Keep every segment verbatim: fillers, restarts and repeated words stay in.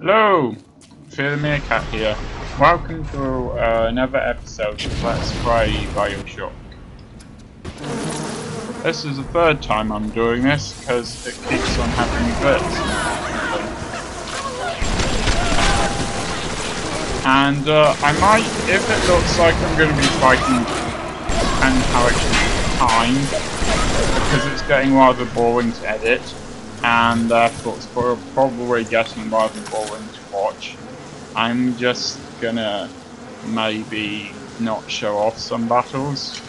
Hello, Cat here. Welcome to uh, another episode of Let's Play Bioshock. This is the third time I'm doing this because it keeps on having glitches. And uh, I might, if it looks like I'm going to be fighting ten characters time, because it's getting rather boring to edit, and therefore it's probably getting rather boring to watch, I'm just gonna maybe not show off some battles.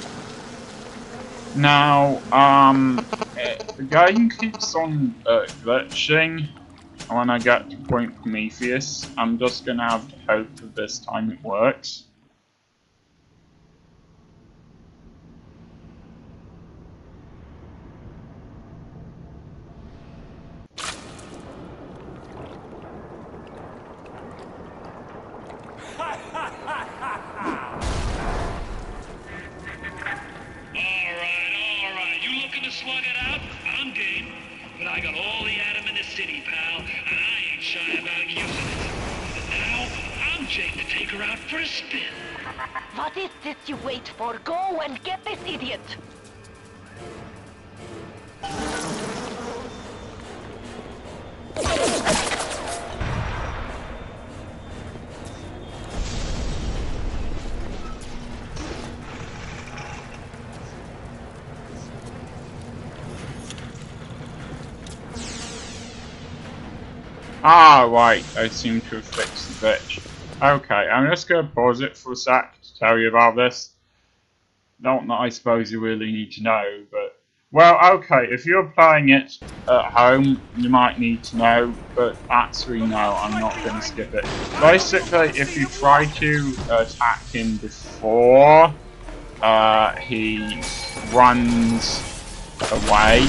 Now, um, it, the game keeps on uh, glitching when I get to Point Prometheus. I'm just gonna have to hope that this time it works. Slug it out? I'm game. But I got all the atom in the city, pal, and I ain't shy about using it. And now, I'm Jake to take her out for a spin. What is this you wait for? Go and get this idiot! Ah, right, I seem to have fixed the glitch. Okay, I'm just going to pause it for a sec to tell you about this. Not that I suppose you really need to know, but... Well, okay, if you're playing it at home, you might need to know, but actually no, I'm not going to skip it. Basically, if you try to attack him before uh, he runs away,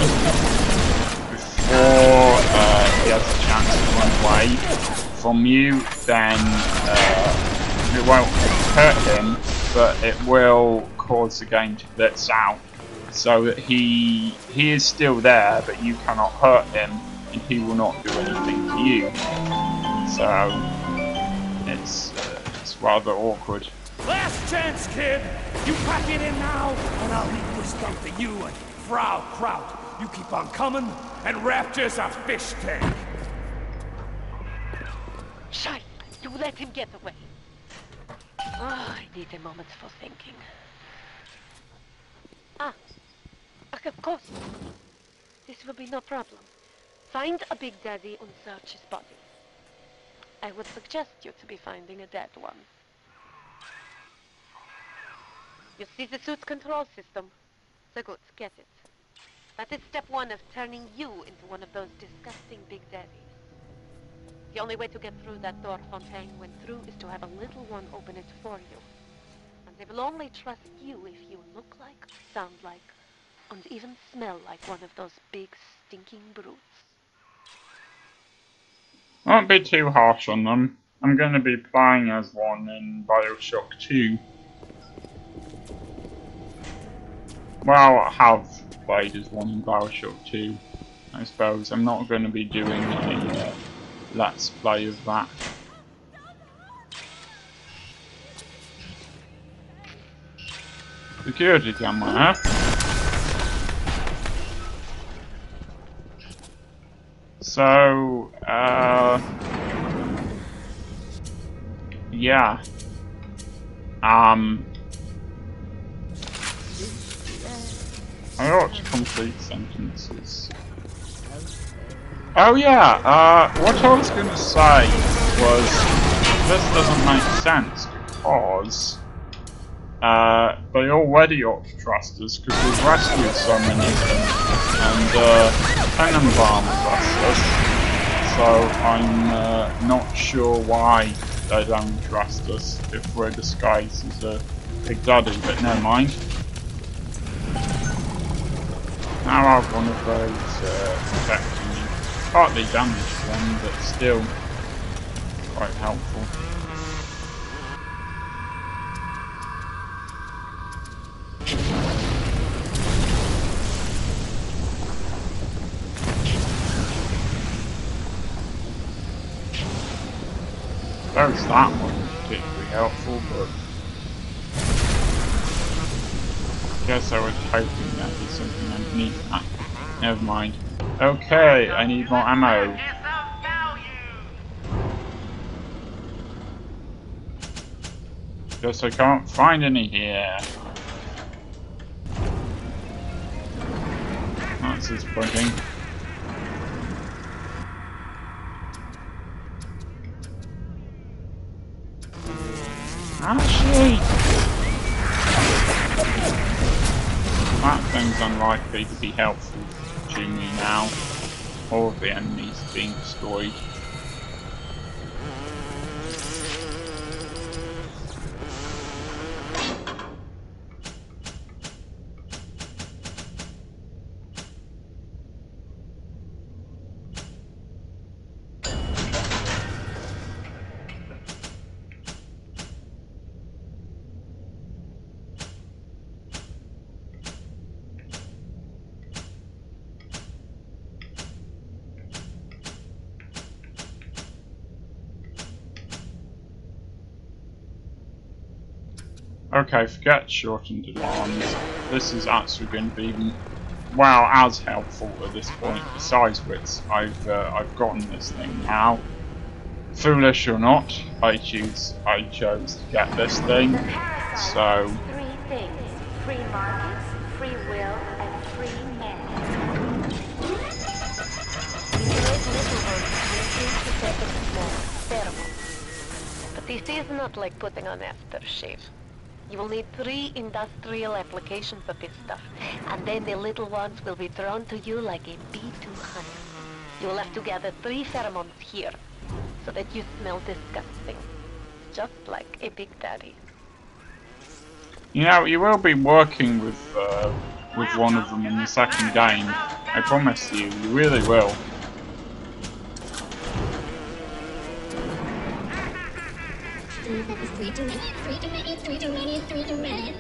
or uh, he has a chance to run away from you, then uh, it won't hurt him, but it will cause the game to glitch out, so that he he is still there, but you cannot hurt him, and he will not do anything to you. So it's uh, it's rather awkward. Last chance, kid! You pack it in now, and I'll leave this dump to you and Frau Kraut. You keep on coming, and Rapture's a fish tank. Scheiße, you let him get away. Oh, I need a moment for thinking. Ah, ach, of course. This will be no problem. Find a Big Daddy and search his body. I would suggest you to be finding a dead one. You see the suit's control system? So good, get it. That is step one of turning you into one of those disgusting Big Daddies. The only way to get through that door Fontaine went through is to have a little one open it for you. And they will only trust you if you look like, sound like, and even smell like one of those big stinking brutes. Won't be too harsh on them. I'm going to be playing as one in Bioshock two. Well, I have played as one in Bioshock two, I suppose. I'm not going to be doing a uh, let's play of that. Security camera, huh? So, uh... yeah. Um... I ought to complete sentences. Oh yeah, uh, what I was going to say was, this doesn't make sense because uh, they already ought to trust us because we've rescued so many of them, and uh, Tenenbaum trusts us, so I'm uh, not sure why they don't trust us if we're disguised as a Big Daddy, but never mind. Now I've one of those uh, protecting me. Partly damaged one, but still quite helpful. suppose that wasn't particularly helpful, but I guess I was hoping there'd be something underneath that. Never mind. Okay, I need more ammo. Guess I can't find any here. That's disappointing. Ah, shit! That thing's unlikely to be helpful to me now. All of the enemies being destroyed. Okay, forget shortened alarms. This is actually going to be, well, as helpful at this point. Besides which, I've uh, I've gotten this thing now. Foolish or not, I choose I chose to get this thing. So Three things: free markets, free will, and free men. These little ones will seem to take a small pheromone. But this is not like putting on aftershave. You will need three industrial applications of this stuff, and then the little ones will be drawn to you like a bee to honey. You will have to gather three pheromones here, so that you smell disgusting, just like a big daddy. you know, you will be working with uh, with one of them in the second game. I promise you, you really will. Three too many, three too many, three too many, three too many.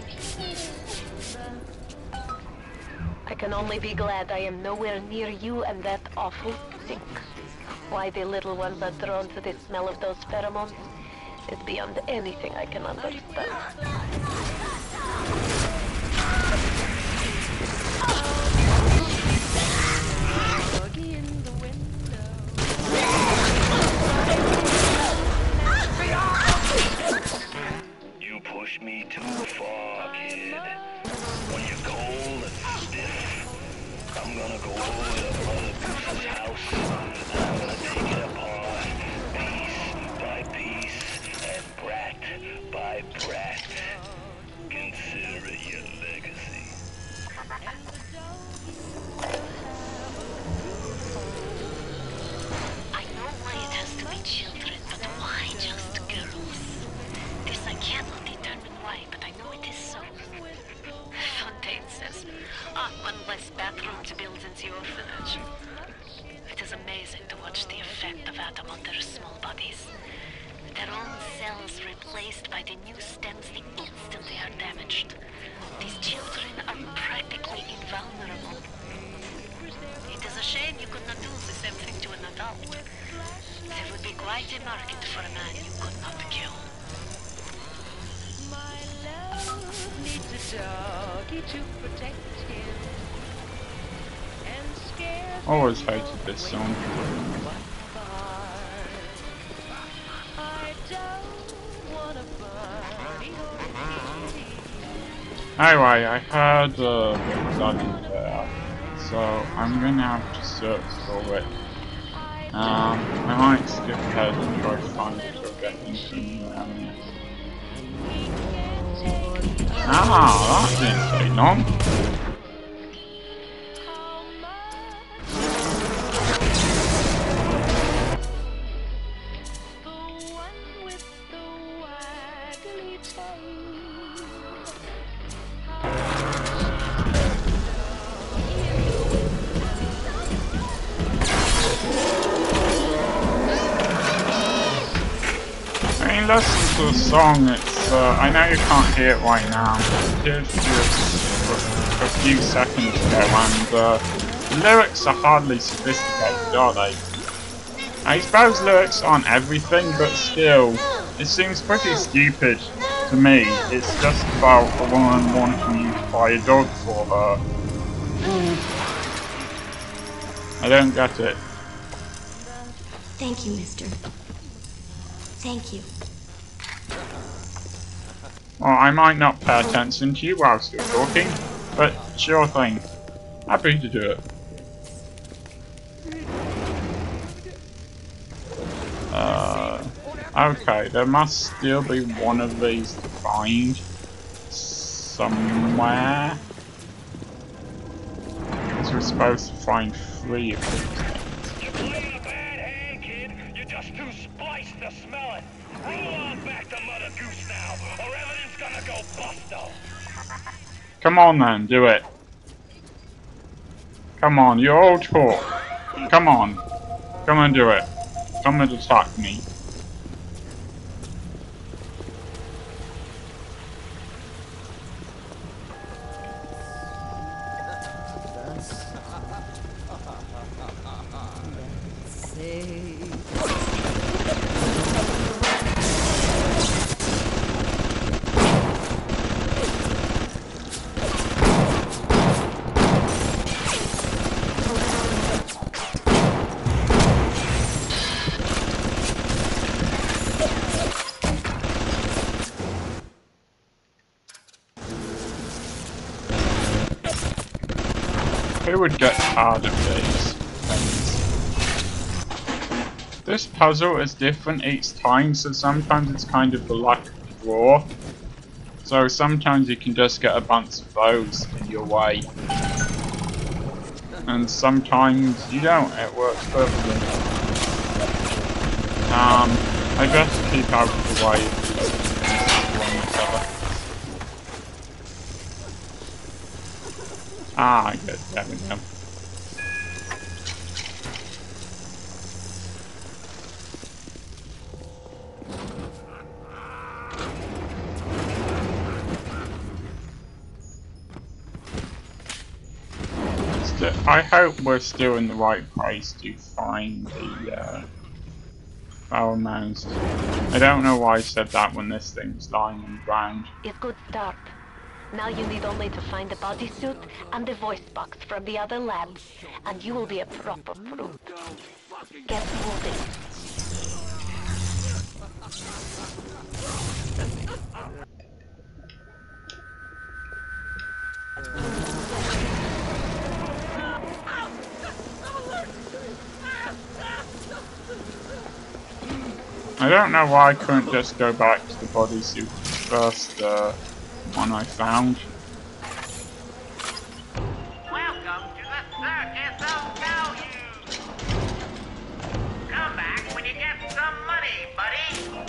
I can only be glad I am nowhere near you and that awful stink. Why the little ones are drawn to the smell of those pheromones is beyond anything I can understand. You push me too far, kid. When you're cold and stiff, I'm gonna go over to Mother Goose's house, and I'm gonna take it apart, piece by piece, and brat by brat. Consider it your legacy. I know why it has to be children, but why just girls? This I cannot determine why, but I know it is so. Fontaine says, ah, one less bathroom to build in the orphanage. It is amazing to watch the effect of Atom on their small bodies. Their own cells replaced by the new stems the instant they are damaged. These children are practically invulnerable. It is a shame you could not do the same thing to an adult. There would be quite a market for a man you could not kill. My love needs a doggy to protect him and scare Always hated this song. I don't want a bunny or kitty. Anyway, I heard uh, the study there, so I'm gonna have to search for it. Um, I might skip ahead and try to find it or get anything around it. Ah, that didn't take long. The one with the waggly tail. I mean, listen to the song, it's, uh, I know you can't hear it right now, but it did just a, a few seconds ago, and uh, the lyrics are hardly sophisticated, are they? I suppose lyrics aren't everything, but still, it seems pretty stupid to me. It's just about a woman wanting you to buy a dog for her. I don't get it. Thank you, mister. Thank you. Well, I might not pay attention to you whilst you're talking, but sure thing. Happy to do it. Uh, okay, there must still be one of these to find somewhere. Because we're supposed to find three of these things. You're playing a bad hand, kid. You're just too spliced to smell it. Roll on back to Mother Goose now, or everything's gonna go busto. Come on then, do it. Come on, you're all talk. Come on. Come and do it. Come and attack me. Who would get tired of these things? This puzzle is different each time, so sometimes it's kind of the luck of the draw. So sometimes you can just get a bunch of those in your way. And sometimes you don't, it works perfectly. Um, I best keep out of the way of these things. Ah, I get that we go. Still, I hope we're still in the right place to find the uh, foul mouse. I don't know why I said that when this thing's lying on the ground. It's good start. Now you need only to find the bodysuit and the voice box from the other lab, and you will be a proper fruit. Get moving. I don't know why I couldn't just go back to the bodysuit first uh, one I found. Welcome to the circus of value. Come back when you get some money, buddy.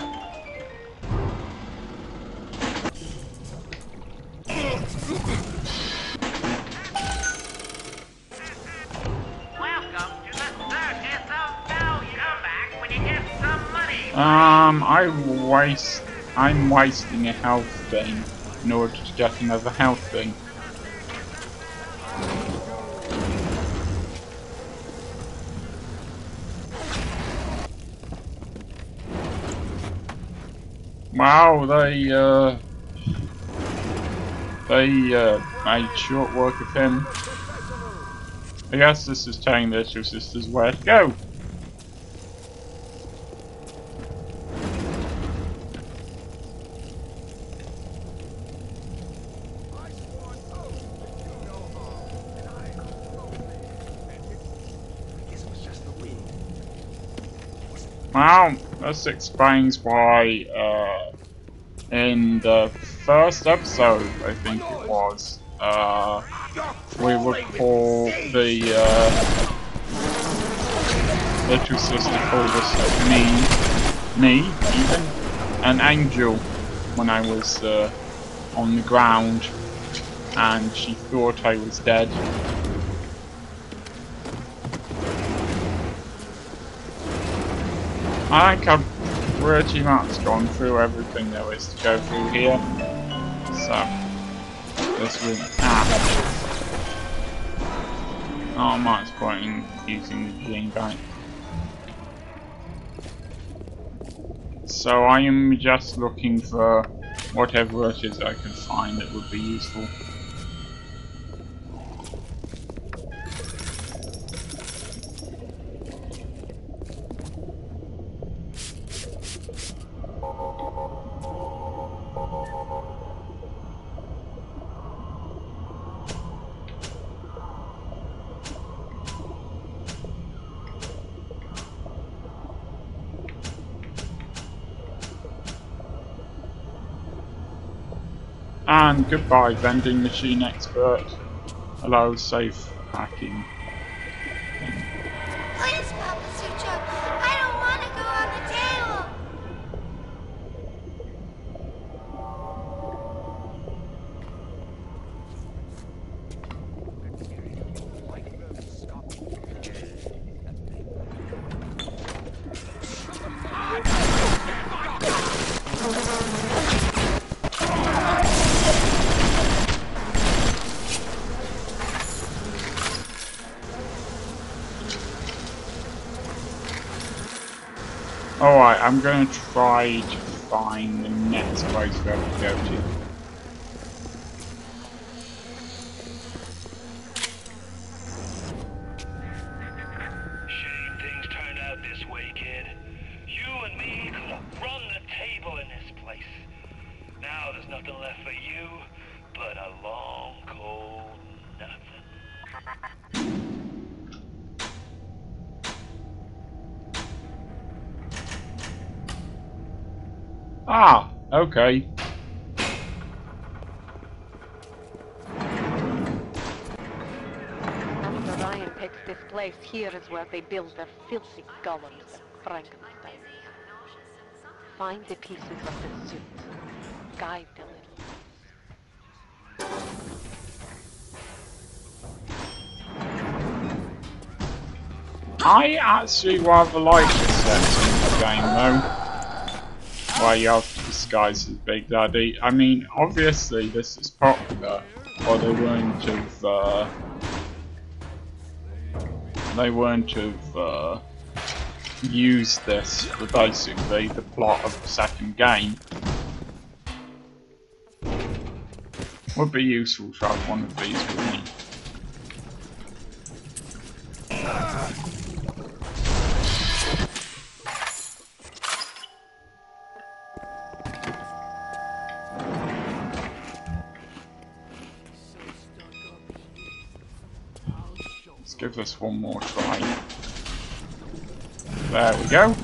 Welcome to the circus of value. Come back when you get some money. Um, I waste. I'm wasting a health thing in order to get another health thing. Wow, they uh, they uh, made short work of him. I guess this is telling the two sisters where to go. Well, this explains why, uh, in the first episode, I think it was, uh, we would call the, uh, little sister called us me, me, even, an angel when I was, uh, on the ground, and she thought I was dead. I think I've pretty much gone through everything there is to go through here. So, this room. Ah. Not much point in using the green bank. So I am just looking for whatever it is I can find that would be useful. And goodbye, vending machine expert. Hello, safe hacking. Please, Papa Sucho, I don't want to go on the table. Alright, I'm going to try to find the next place for us to go to. Shame things turned out this way, kid. You and me could have run the table in this place. Now there's nothing left for you but a long, cold nothing. Ah, okay. After Ryan takes this place, here is where they build their filthy golems and Frankenstein. Find the pieces of the suit. Guide the little I actually rather like the setting of the game though. Why you have to disguise as Big Daddy. I mean, obviously this is popular, or they wouldn't have, uh, they wouldn't have, uh, used this for basically the plot of the second game. Would be useful to have one of these with me. Let's give this one more try. There we go.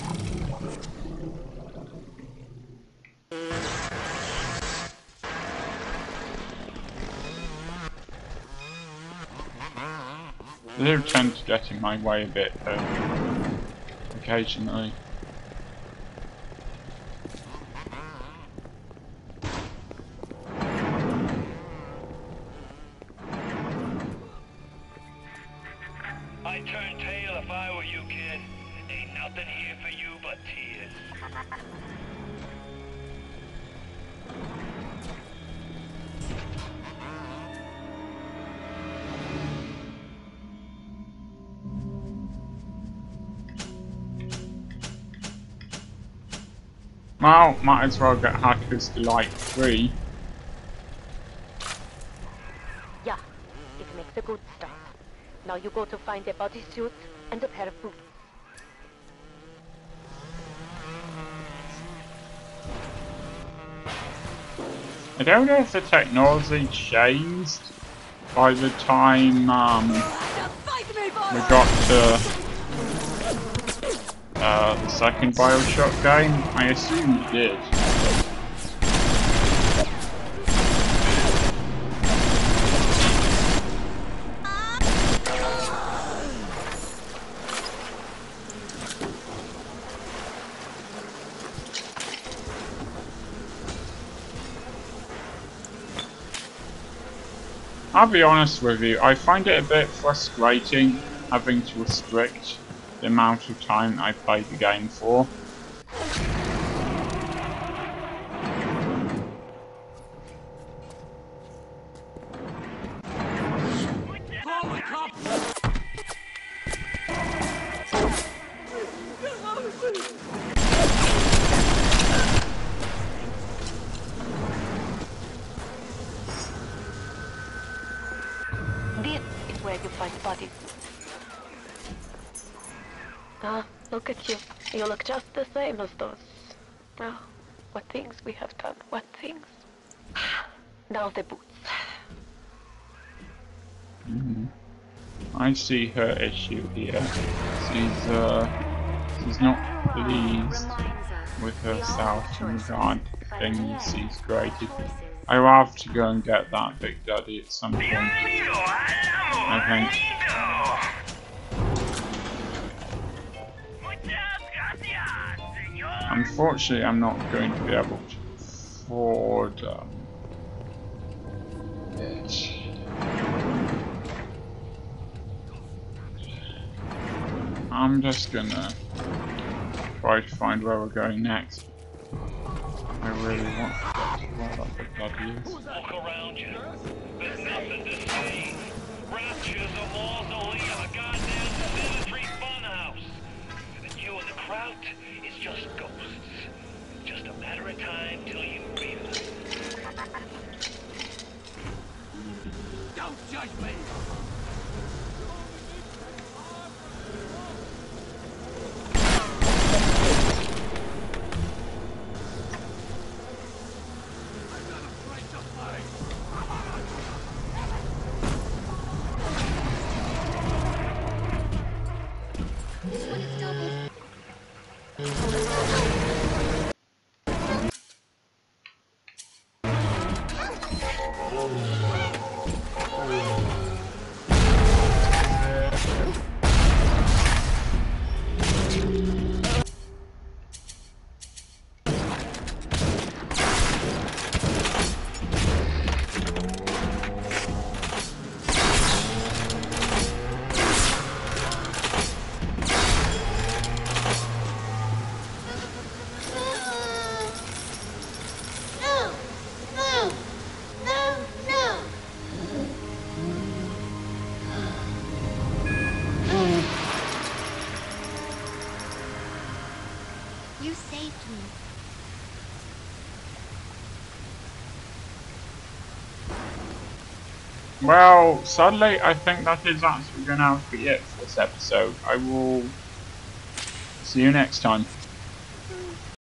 They do tend to get in my way a bit though, occasionally. I'd turn tail if I were you, kid. Ain't nothing here for you but tears. Well, might as well get Hacker's Delight free. Yeah, it makes a good start. Now you go to find a bodysuit and a pair of boots. I don't know if the technology changed by the time um, we got to uh, the second Bioshock game. I assume it did. I'll be honest with you, I find it a bit frustrating having to restrict the amount of time I play the game for. Look at you. You look just the same as those. Oh, what things we have done. What things. Now the boots. Mm-hmm. I see her issue here. She's uh, she's not pleased with herself in regard to things she's created. I will have to go and get that Big Daddy at some point, I think. Unfortunately, I'm not going to be able to afford um, it. I'm just gonna try to find where we're going next. I really want to get to where that Big Daddy is. Look around you. There's nothing to see. Rapture's a mausoleum, a goddamn symmetry funhouse. And you and the crowd is just ghosts. Just a matter of time till you realize. Don't judge me! You saved me. Well, sadly, I think that is actually going to have to be it for this episode. I will see you next time.